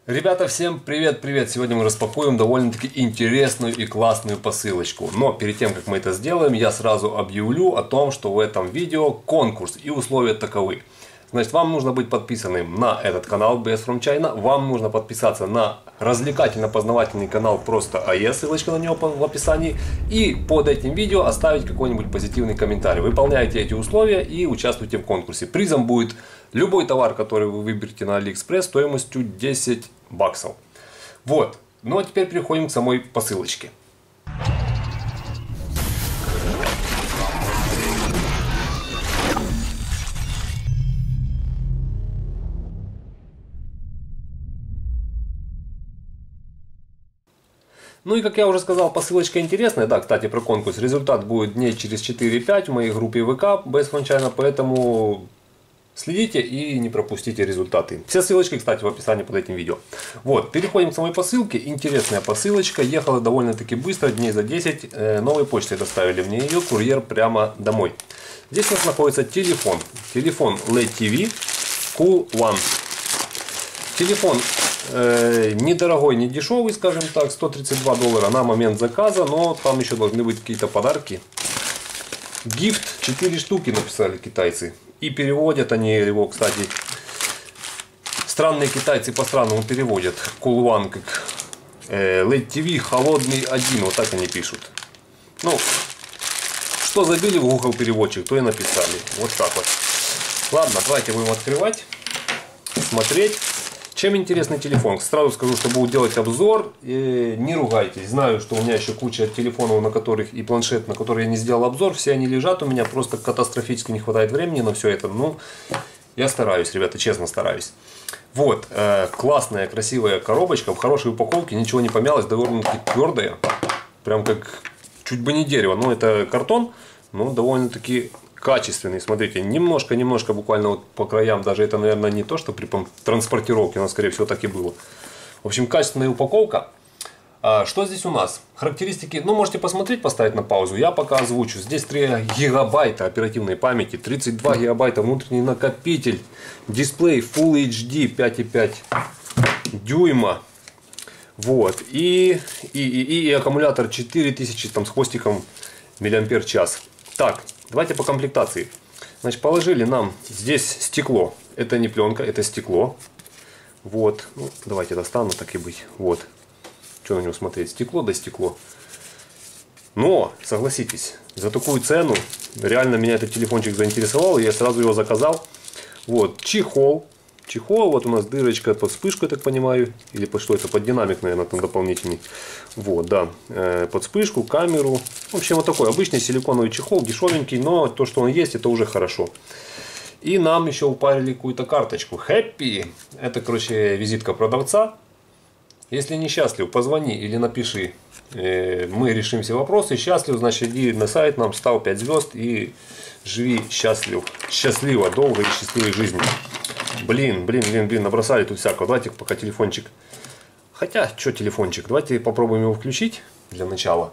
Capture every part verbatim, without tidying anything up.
Ребята, всем привет-привет! Сегодня мы распакуем довольно-таки интересную и классную посылочку. Но перед тем, как мы это сделаем, я сразу объявлю о том, что в этом видео конкурс и условия таковы. Значит, вам нужно быть подписанным на этот канал би эс From China. Вам нужно подписаться на развлекательно-познавательный канал Просто эй эс, ссылочка на него в описании. И под этим видео оставить какой-нибудь позитивный комментарий. Выполняйте эти условия и участвуйте в конкурсе. Призом будет любой товар, который вы выберете на AliExpress стоимостью десять баксов. Вот. Ну а теперь переходим к самой посылочке. Ну и как я уже сказал, посылочка интересная. Да, кстати, про конкурс. Результат будет дней через четыре-пять в моей группе ВК би эс From China, поэтому следите и не пропустите результаты. Все ссылочки, кстати, в описании под этим видео. Вот, переходим к самой посылке. Интересная посылочка. Ехала довольно-таки быстро, дней за десять. Новой почтой доставили мне ее, курьер прямо домой. Здесь у нас находится телефон. Телефон эл и ди ти ви Cool One. Телефон э, недорогой, не дешевый, скажем так, сто тридцать два доллара на момент заказа, но там еще должны быть какие-то подарки. Гифт четыре штуки написали китайцы. И переводят они его, кстати, странные китайцы по-странному переводят. Cool One как э, эл и ди ти ви холодный один, вот так они пишут. Ну, что забили в Google переводчик, то и написали. Вот так вот. Ладно, давайте будем открывать, смотреть. Чем интересный телефон? Сразу скажу, что буду делать обзор. И не ругайтесь. Знаю, что у меня еще куча телефонов, на которых и планшет, на которые я не сделал обзор. Все они лежат. У меня просто катастрофически не хватает времени на все это. Ну, я стараюсь, ребята, честно стараюсь. Вот. Э, классная, красивая коробочка. В хорошей упаковке. Ничего не помялось. Довольно-таки твердая. Прям как чуть бы не дерево. Но это картон. Но довольно-таки качественный. Смотрите, немножко-немножко буквально вот по краям, даже это, наверное, не то, что при транспортировке, но, скорее всего, так и было. В общем, качественная упаковка. А, что здесь у нас? Характеристики, ну, можете посмотреть, поставить на паузу. Я пока озвучу. Здесь три гигабайта оперативной памяти, тридцать два гигабайта внутренний накопитель, дисплей Full эйч ди пять и пять дюйма. Вот. И, и, и, и аккумулятор четыре тысячи там, с хвостиком миллиампер-час. Так. Давайте по комплектации. Значит, положили нам здесь стекло. Это не пленка, это стекло. Вот. Ну, давайте достану, так и быть. Вот. Что на него смотреть? Стекло да стекло. Но, согласитесь, за такую цену реально меня этот телефончик заинтересовал. И я сразу его заказал. Вот. Чехол. Чехол. Вот у нас дырочка под вспышку, я так понимаю. Или под что это? Под динамик, наверное, там дополнительный. Вот, да. Э, под вспышку, камеру. В общем, вот такой обычный силиконовый чехол. Дешевенький, но то, что он есть, это уже хорошо. И нам еще упарили какую-то карточку. Happy. Это, короче, визитка продавца. Если не счастлив, позвони или напиши. Э, мы решим все вопросы. Счастлив, значит, иди на сайт, нам ставь пять звезд и живи счастлив. Счастливо, долгой и счастливой жизни. Блин, блин, блин, блин, набросали тут всякого. Давайте пока телефончик. Хотя, что телефончик? Давайте попробуем его включить для начала.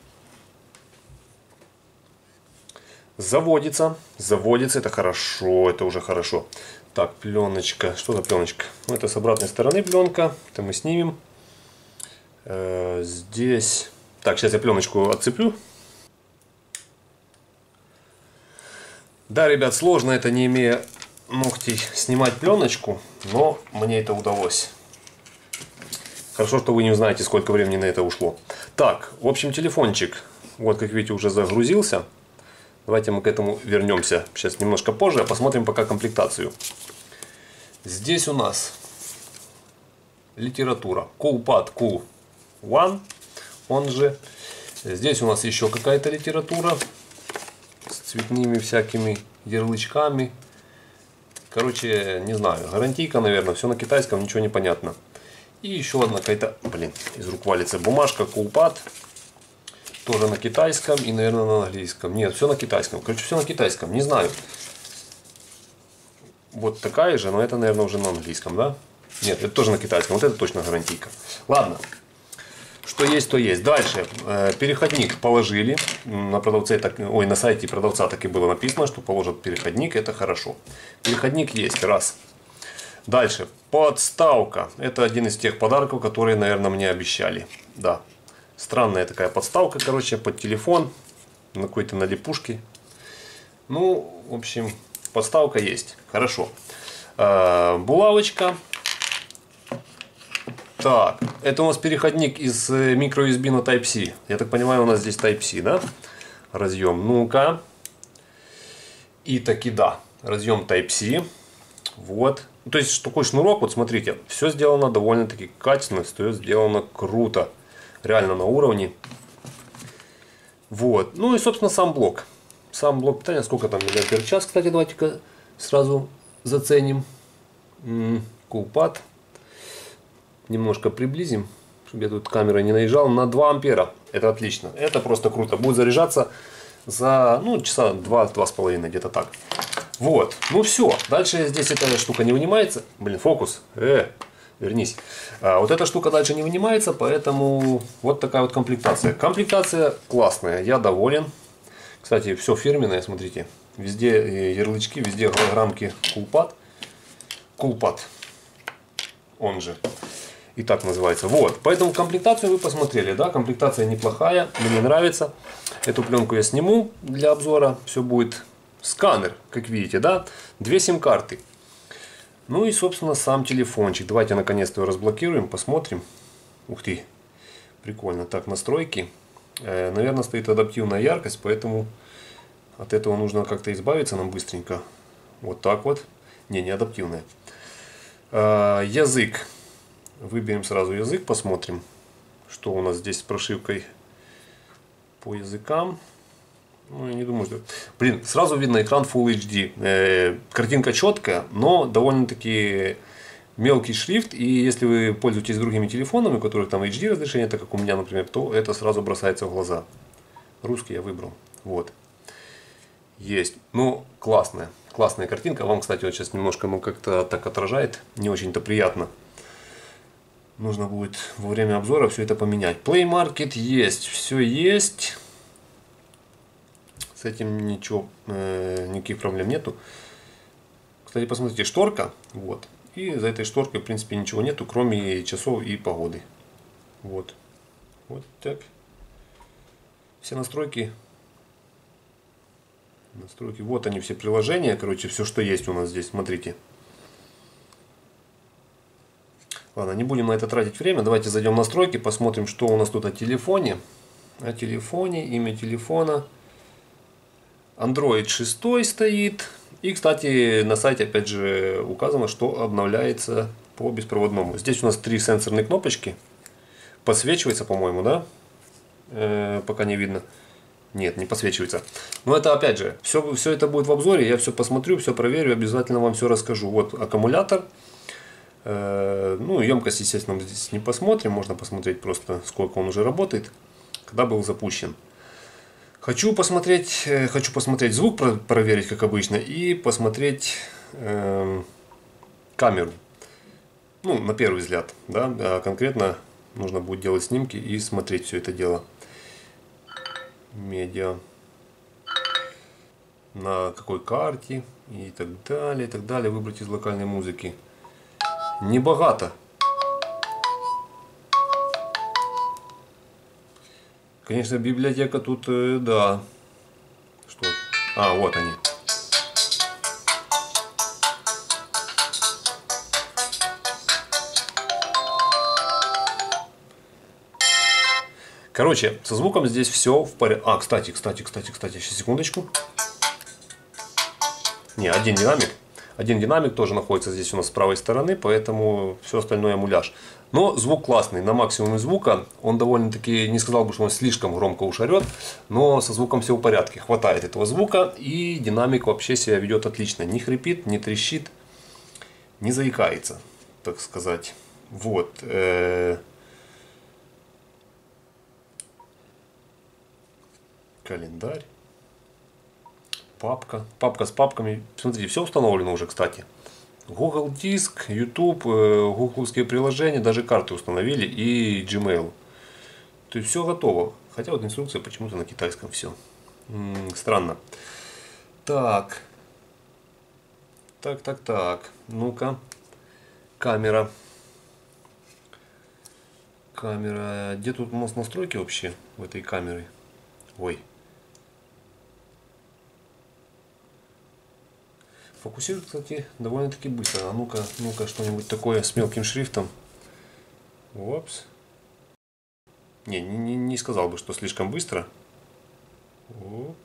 Заводится. Заводится. Это хорошо. Это уже хорошо. Так, пленочка. Что за пленочка? Ну, это с обратной стороны пленка. Это мы снимем. Э, здесь. Так, сейчас я пленочку отцеплю. Да, ребят, сложно это, не имея ногтей, снимать пленочку, но мне это удалось. Хорошо, что вы не узнаете, сколько времени на это ушло. Так, в общем, телефончик, вот как видите, уже загрузился. Давайте мы к этому вернемся сейчас немножко позже, а посмотрим пока комплектацию. Здесь у нас литература. CoolPad Cool One, он же. Здесь у нас еще какая-то литература с цветными всякими ярлычками. Короче, не знаю, гарантийка, наверное, все на китайском, ничего не понятно. И еще одна какая-то, блин, из рук валится бумажка, CoolPad. Тоже на китайском и, наверное, на английском. Нет, все на китайском. Короче, все на китайском, не знаю. Вот такая же, но это, наверное, уже на английском, да? Нет, это тоже на китайском, вот это точно гарантийка. Ладно. Что есть, то есть. Дальше. Переходник положили. На продавце, так, ой, на сайте продавца так и было написано, что положат переходник. Это хорошо. Переходник есть. Раз. Дальше. Подставка. Это один из тех подарков, которые, наверное, мне обещали. Да. Странная такая подставка, короче, под телефон. На какой-то налипушке. Ну, в общем, подставка есть. Хорошо. Булавочка. Так, это у нас переходник из microUSB на Type-C. Я так понимаю, у нас здесь Type-C, да? Разъем. Ну-ка. И таки да. Разъем Type-C. Вот. То есть такой шнурок, вот смотрите, все сделано довольно-таки качественно, все сделано круто. Реально на уровне. Вот. Ну и, собственно, сам блок. Сам блок питания, сколько там миллиампер час, кстати, давайте-ка сразу заценим. Кулпад. Немножко приблизим, чтобы я тут камерой не наезжал. На два ампера. Это отлично. Это просто круто. Будет заряжаться за ну, часа два-два с половиной, где-то так. Вот. Ну все. Дальше здесь эта штука не вынимается. Блин, фокус. Э, вернись. А вот эта штука дальше не вынимается, поэтому вот такая вот комплектация. Комплектация классная. Я доволен. Кстати, все фирменное, смотрите. Везде ярлычки, везде голограммки Кулпад. Кулпад. Он же. И так называется. Вот. Поэтому комплектацию вы посмотрели. Да, комплектация неплохая. Мне нравится. Эту пленку я сниму для обзора. Все будет. Сканер, как видите, да. Две сим-карты. Ну и, собственно, сам телефончик. Давайте наконец-то его разблокируем. Посмотрим. Ух ты. Прикольно. Так, настройки. Э, наверное, стоит адаптивная яркость. Поэтому от этого нужно как-то избавиться нам быстренько. Вот так вот. Не, не адаптивная. Э, язык. Выберем сразу язык, посмотрим, что у нас здесь с прошивкой по языкам. Ну, я не думаю, что... Блин, сразу видно экран Full эйч ди. Э, картинка четкая, но довольно-таки мелкий шрифт. И если вы пользуетесь другими телефонами, у которых там эйч ди разрешение, так как у меня, например, то это сразу бросается в глаза. Русский я выбрал. Вот. Есть. Ну, классная. Классная картинка. Вам, кстати, вот сейчас немножко ну, как-то так отражает. Не очень-то приятно. Нужно будет во время обзора все это поменять. Play Market есть. Все есть. С этим ничего, э, никаких проблем нету. Кстати, посмотрите, шторка. Вот. И за этой шторкой, в принципе, ничего нету, кроме часов и погоды. Вот. Вот так. Все настройки. Настройки. Вот они, все приложения. Короче, все, что есть у нас здесь. Смотрите. Ладно, не будем на это тратить время. Давайте зайдем в настройки, посмотрим, что у нас тут о телефоне. О телефоне, имя телефона. Android шесть стоит. И, кстати, на сайте опять же указано, что обновляется по беспроводному. Здесь у нас три сенсорные кнопочки. Подсвечивается, по-моему, да? Э, пока не видно. Нет, не подсвечивается. Но это опять же, все, все это будет в обзоре. Я все посмотрю, все проверю, обязательно вам все расскажу. Вот аккумулятор. Ну, емкость, естественно, мы здесь не посмотрим. Можно посмотреть просто, сколько он уже работает, когда был запущен. Хочу посмотреть, хочу посмотреть звук, проверить, как обычно, и посмотреть э, камеру. Ну, на первый взгляд, да, а конкретно нужно будет делать снимки и смотреть все это дело. Медиа. На какой карте и так далее, и так далее. Выбрать из локальной музыки. Небогато. Конечно, библиотека тут, э, да. Что? А, вот они. Короче, со звуком здесь все в порядке. А, кстати, кстати, кстати, кстати, сейчас секундочку. Не, один динамик. Один динамик тоже находится здесь у нас с правой стороны, поэтому все остальное муляж. Но звук классный, на максимуме звука. Он довольно-таки, не сказал бы, что он слишком громко уж орет, но со звуком все в порядке. Хватает этого звука, и динамик вообще себя ведет отлично. Не хрипит, не трещит, не заикается, так сказать. Вот. Календарь. Папка. Папка с папками. Смотрите, все установлено уже, кстати. Google Диск, YouTube, гугловские приложения, даже карты установили и Gmail. То есть все готово. Хотя вот инструкция почему-то на китайском все. М-м, странно. Так. Так, так, так. Ну-ка. камера. Камера. Где тут у нас настройки вообще в этой камере? Ой. Фокусирует, кстати, довольно-таки быстро. А ну-ка, ну-ка, что-нибудь такое с мелким шрифтом. Опс. Не, не, не сказал бы, что слишком быстро. Оп.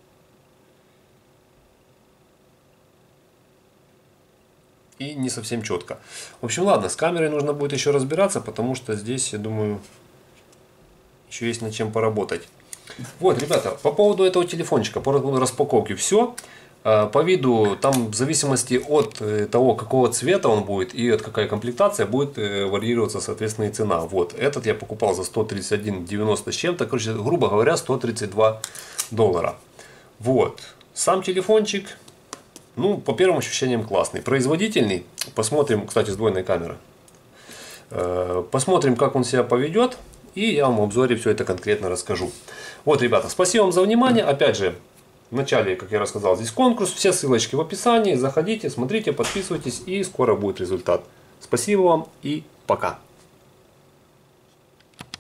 И не совсем четко. В общем, ладно, с камерой нужно будет еще разбираться, потому что здесь, я думаю, еще есть над чем поработать. Вот, ребята, по поводу этого телефончика, по распаковке все. По виду, там в зависимости от того, какого цвета он будет и от какая комплектация, будет варьироваться, соответственно, и цена. Вот, этот я покупал за сто тридцать один девяносто с чем-то, короче, грубо говоря, сто тридцать два доллара. Вот, сам телефончик, ну, по первым ощущениям классный, производительный. Посмотрим, кстати, сдвоенная камера. Посмотрим, как он себя поведет, и я вам в обзоре все это конкретно расскажу. Вот, ребята, спасибо вам за внимание. Опять же, в начале, как я рассказал, здесь конкурс. Все ссылочки в описании. Заходите, смотрите, подписывайтесь, и скоро будет результат. Спасибо вам и пока.